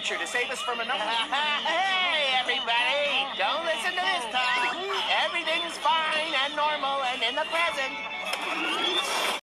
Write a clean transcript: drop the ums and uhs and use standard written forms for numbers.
future to save us from another. Hey, everybody! Don't listen to this talk. Everything's fine and normal and in the present.